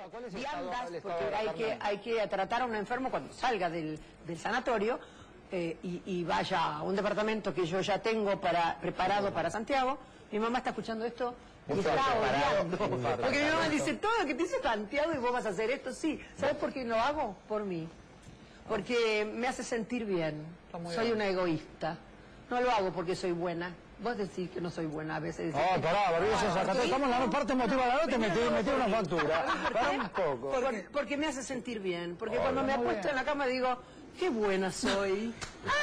viandas, porque hay que tratar a un enfermo cuando salga del sanatorio y vaya a un departamento que yo ya tengo preparado para Santiago. Mi mamá está escuchando esto y está odiando. Porque mi mamá dice, todo lo que te hizo Santiago y vos vas a hacer esto, sí. ¿Sabes por qué lo hago? Por mí. Porque me hace sentir bien. Soy una egoísta. No lo hago porque soy buena. Vos decís que no soy buena a veces. No, pará, estamos en la parte emotiva de la nota y metí una factura. Pará un poco. Porque me hace sentir bien. Porque cuando me apuesto en la cama digo, qué buena soy.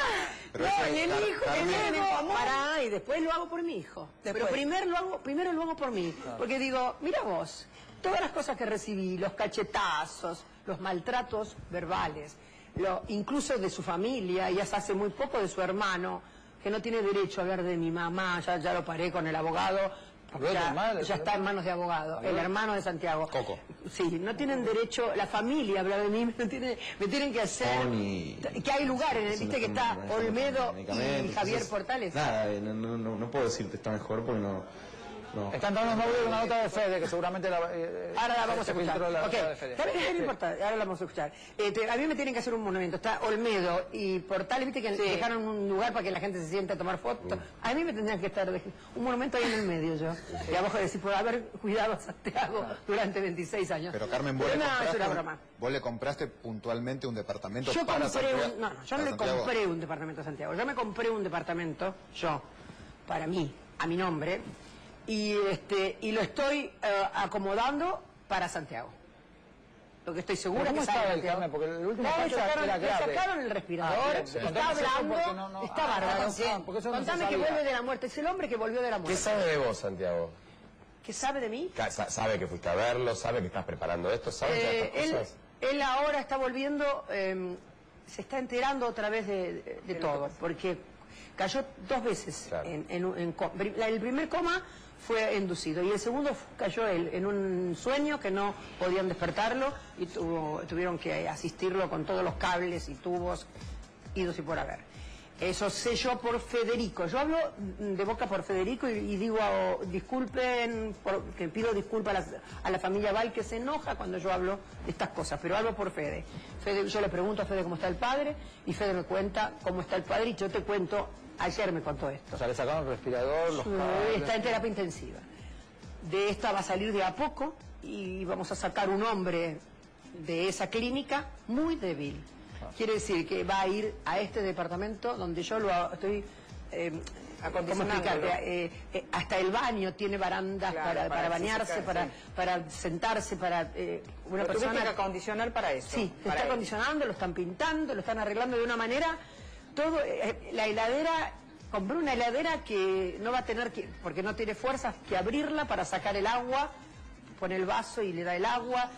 Pará, y después lo hago por mi hijo. Pero primero lo hago por mí. Porque digo, mira vos, todas las cosas que recibí, los cachetazos, los maltratos verbales, incluso de su familia, y hasta hace muy poco de su hermano, que no tiene derecho a hablar de mi mamá, ya lo paré con el abogado, ya está en manos de abogado, el hermano de Santiago. Coco. Sí, no tienen derecho, la familia a hablar de mí, me tienen que hacer, que hay lugares, viste que está Olmedo y Javier Portales. Nada, no puedo decirte está mejor porque no. Están dando una nota de Fede que seguramente ahora la vamos a escuchar. No importa, ahora la vamos a escuchar. A mí me tienen que hacer un monumento. Está Olmedo y Portales, viste que dejaron un lugar para que la gente se siente a tomar fotos. A mí me tendrían que estar un monumento ahí en el medio yo. Y abajo decir, por haber cuidado a Santiago durante 26 años. Pero Carmen, vos le compraste puntualmente un departamento para Santiago. Yo no le compré un departamento a Santiago. Yo me compré un departamento, para mí, a mi nombre. Y lo estoy acomodando para Santiago. Lo que estoy segura que sale Santiago. Porque el último le sacaron el respirador, está hablando, está bárbaro. Contame que vuelve de la muerte. Es el hombre que volvió de la muerte. ¿Qué sabe de vos, Santiago? ¿Qué sabe de mí? ¿Sabe que fuiste a verlo? ¿Sabe que estás preparando esto? ¿Sabe estas cosas? Él ahora está volviendo, se está enterando otra vez de todo, porque cayó 2 veces. Claro. El primer coma fue inducido y el segundo cayó él en un sueño que no podían despertarlo y tuvieron que asistirlo con todos los cables y tubos idos y por haber. Eso sé yo por Federico. Yo hablo de boca por Federico y digo, disculpen, que pido disculpas a la familia Val, que se enoja cuando yo hablo de estas cosas, pero hablo por Fede. Yo le pregunto a Fede cómo está el padre y Fede me cuenta cómo está el padre y yo te cuento, ayer me contó esto. O sea, le sacaron el respirador, los cables. Está en terapia intensiva. De esta va a salir de a poco y vamos a sacar un hombre de esa clínica muy débil. Quiere decir que va a ir a este departamento donde yo lo estoy acondicionando. Hasta el baño tiene barandas para bañarse, para sentarse, para una persona. Tuviste que acondicionar para eso. Sí, se está acondicionando, lo están pintando, lo están arreglando de una manera. Todo, la heladera, compré una heladera que no va a tener que, porque no tiene fuerzas, que abrirla para sacar el agua, pone el vaso y le da el agua.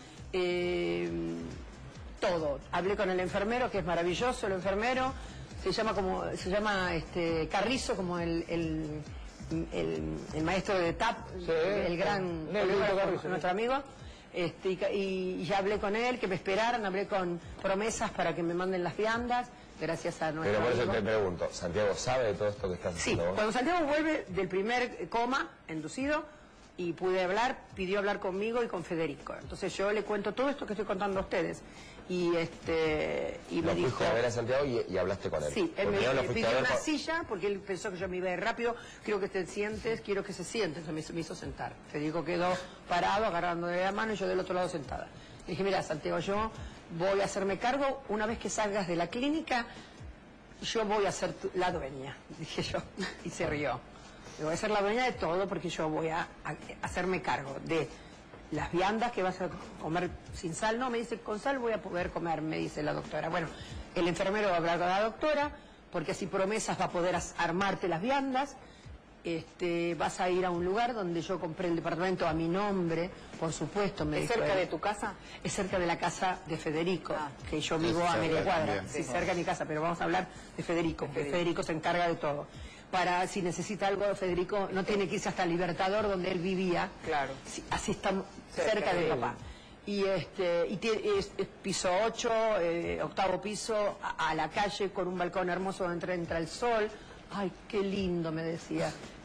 Todo. Hablé con el enfermero, que es maravilloso el enfermero, se llama Carrizo, como el maestro de TAP, el gran nuestro amigo, y ya hablé con él, que me esperaran, hablé con promesas para que me manden las viandas, gracias a nuestro Pero por eso amigo. te pregunto, ¿Santiago sabe de todo esto que estás haciendo vos? Cuando Santiago vuelve del primer coma inducido, y pude hablar, pidió hablar conmigo y con Federico. Entonces yo le cuento todo esto que estoy contando a ustedes. Y me dijo... fuiste a ver a Santiago y hablaste con él. Sí, él me pidió una silla, porque él pensó que yo me iba a ir rápido. Quiero que te sientes, quiero que se siente. Entonces me hizo sentar. Federico quedó parado, agarrándole la mano y yo del otro lado sentada. Le dije, mira, Santiago, yo voy a hacerme cargo. Una vez que salgas de la clínica, yo voy a ser la dueña, dije yo. Y se rió. Voy a ser la dueña de todo porque yo voy a hacerme cargo de las viandas que vas a comer sin sal. No, me dice, con sal voy a poder comer, me dice la doctora. Bueno, el enfermero va a hablar con la doctora, porque así promesas va a poder armarte las viandas. Vas a ir a un lugar donde yo compré el departamento a mi nombre, por supuesto. ¿Es cerca de tu casa? Es cerca de la casa de Federico, que yo vivo a media cuadra. Sí, cerca de mi casa, pero vamos a hablar de Federico, que Federico se encarga de todo. Para si necesita algo, Federico no tiene que irse hasta el Libertador, donde él vivía. Claro. Así está cerca de papá. Y es piso 8, octavo piso, a la calle, con un balcón hermoso donde entra el sol. Ay, qué lindo, me decía.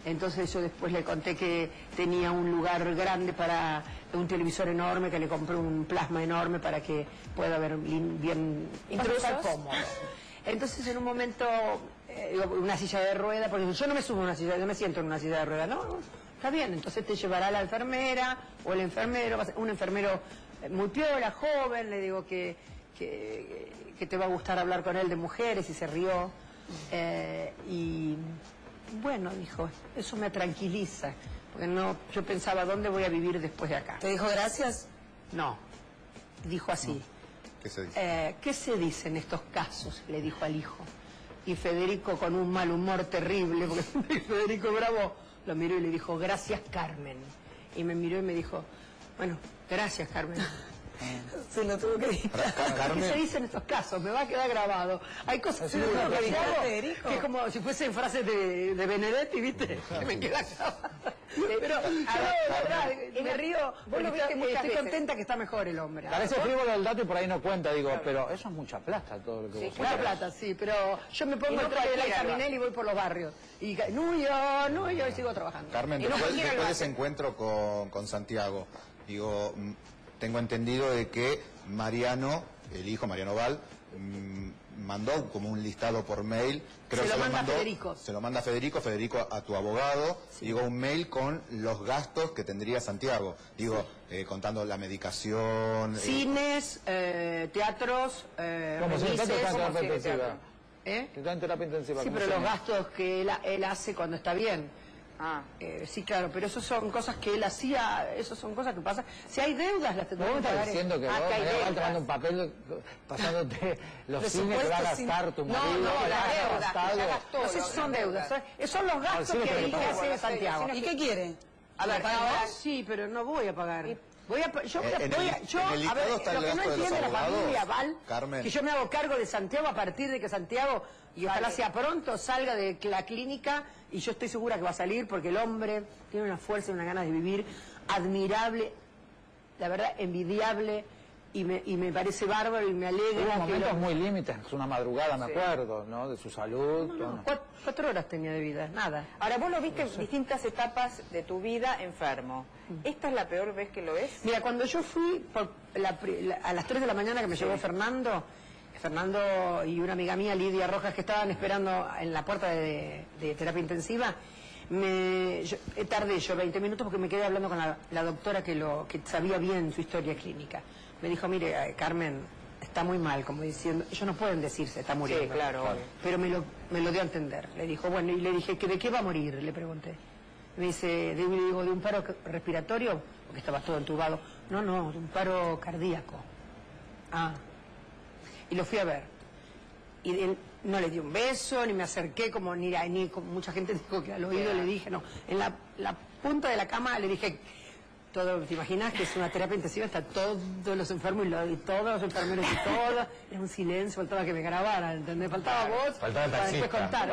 Entonces yo después le conté que tenía un lugar grande para un televisor enorme, que le compré un plasma enorme para que pueda ver bien estar cómodo. Entonces en un momento, una silla de rueda, porque yo no me subo a una silla, yo me siento en una silla de rueda, no, está bien, entonces te llevará la enfermera o el enfermero, un enfermero muy piola, joven, le digo que te va a gustar hablar con él de mujeres, y se rió. Y bueno, dijo, eso me tranquiliza, porque no, yo pensaba, ¿dónde voy a vivir después de acá? ¿Te dijo gracias? No, dijo así. No. ¿Qué se dice? ¿Qué se dice en estos casos? Le dijo al hijo. Y Federico, con un mal humor terrible, porque Federico Bravo lo miró y le dijo, gracias, Carmen. Y me miró y me dijo, bueno, gracias, Carmen. Se lo tuvo que decir. ¿Qué se dice en estos casos? Me va a quedar grabado. Hay cosas que es como si fuesen frases de Benedetti, ¿viste? Que me queda grabado. Pero, me río, vos lo viste muchas estoy veces. contenta que está mejor el hombre. A veces frívolo el dato y por ahí no cuenta, digo, pero eso es mucha plata todo lo que vos Mucha plata, sí, pero yo me pongo el traje de la Caminel y voy por los barrios. Y no, yo sigo trabajando. Carmen, después de ese encuentro con Santiago, digo, tengo entendido de que Mariano, el hijo, Mariano Val, mandó como un listado por mail. Creo se que lo manda Federico. Se lo manda Federico a tu abogado. Sí. Digo, un mail con los gastos que tendría Santiago. Digo, contando la medicación. Cines, teatros, como si está en terapia intensiva. Está en terapia intensiva. Sí, pero los gastos que él hace cuando está bien. Sí, claro, pero eso son cosas que él hacía, eso son cosas que pasan. Si hay deudas, las tendrás que pagar. ¿Estás diciendo que vos te tomando un papel pasándote los cines que va a gastar tu marido? No, las deudas, no sé si son deudas, son los gastos que él hace Santiago. ¿Y qué quiere? A ver, sí, pero no voy a pagar. A ver, lo que no entiende la familia Val, Carmen, que yo me hago cargo de Santiago a partir de que Santiago, y ojalá sea pronto, salga de la clínica, y yo estoy segura que va a salir, porque el hombre tiene una fuerza y una ganas de vivir admirable, la verdad, envidiable, y me parece bárbaro y me alegra. Hubo momentos muy límites, una madrugada, me acuerdo, ¿no? De su salud. No, 4 horas tenía de vida, nada. Ahora, vos lo viste en distintas etapas de tu vida enfermo. ¿Esta es la peor vez que lo ves? Mira, cuando yo fui a las 3 de la mañana que me llevó Fernando y una amiga mía, Lidia Rojas, que estaban esperando en la puerta de terapia intensiva, tardé yo 20 minutos porque me quedé hablando con la doctora que sabía bien su historia clínica. Me dijo, mire, Carmen, está muy mal, como diciendo, ellos no pueden decirse, está muriendo. Sí, claro. Pero me lo dio a entender. Le dijo, bueno, y le dije, ¿de qué va a morir? Le pregunté. Me dice, de un paro respiratorio, porque estaba todo entubado. No, de un paro cardíaco. Y lo fui a ver. Y él no le di un beso, ni me acerqué, ni como mucha gente dijo que al oído le dije, no. En la punta de la cama le dije, ¿te imaginas que es una terapia intensiva? Está todos los enfermos y todos los enfermeros y todo. Es un silencio, faltaba que me grabaran, ¿entendés? Faltaba voz faltaba el para después contar.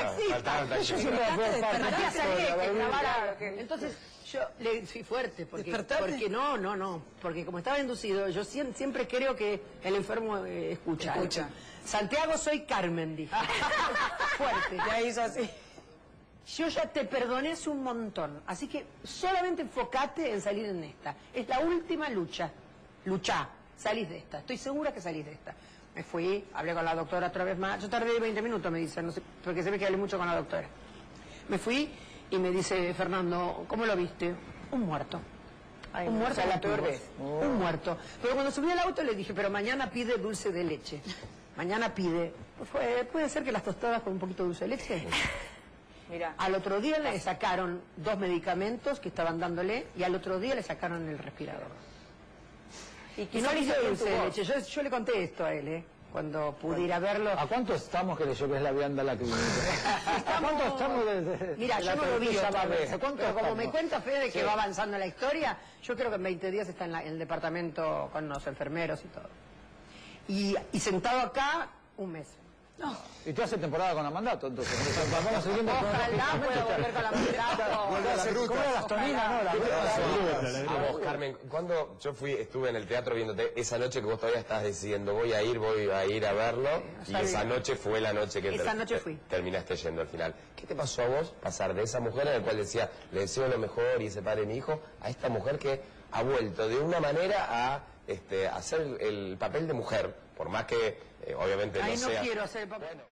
Entonces yo le fui fuerte, porque no, porque como estaba inducido, yo siempre creo que el enfermo escucha. Santiago, soy Carmen, dije. Fuerte. Ya hizo así. Yo ya te perdoné hace un montón, así que solamente enfocate en salir en esta. Es la última lucha. Luchá, salís de esta. Estoy segura que salís de esta. Me fui, hablé con la doctora otra vez más. Yo tardé 20 minutos, me dice, no sé, porque se ve que hablé mucho con la doctora. Me fui y me dice, Fernando, ¿cómo lo viste? Un muerto. Un muerto, la peor vez. Un muerto. Pero cuando subí al auto le dije, pero mañana pide dulce de leche. Mañana pide. ¿Puede ser que las tostadas con un poquito de dulce de leche? Mirá. Al otro día le sacaron 2 medicamentos que estaban dándole y al otro día le sacaron el respirador. Y no le hice dulce de leche. Yo le conté esto a él, cuando pude ir a verlo. ¿A cuánto estamos que le lleves la vianda a la clínica? ¿A cuánto estamos Mira, yo no lo vi otra vez. Pero como me cuenta Fede que va avanzando la historia, yo creo que en 20 días está en el departamento con los enfermeros y todo. Y sentado acá, un mes. No. Y tú haces temporada con la Mandato, entonces. Vamos siguiendo con... Ojalá pueda volver con la Mandato. Vuelve a la ¿Cómo fruta. era las toninas, no? La A vos, Carmen, cuando yo estuve en el teatro viéndote, esa noche que vos todavía estabas diciendo voy a ir a verlo, y esa noche fue la noche que terminaste yendo al final. ¿Qué te pasó a vos pasar de esa mujer a la cual decía, le deseo lo mejor y ese padre de mi hijo, a esta mujer que ha vuelto de una manera a hacer el papel de mujer, por más que obviamente no sea... Ahí no quiero hacer el papel.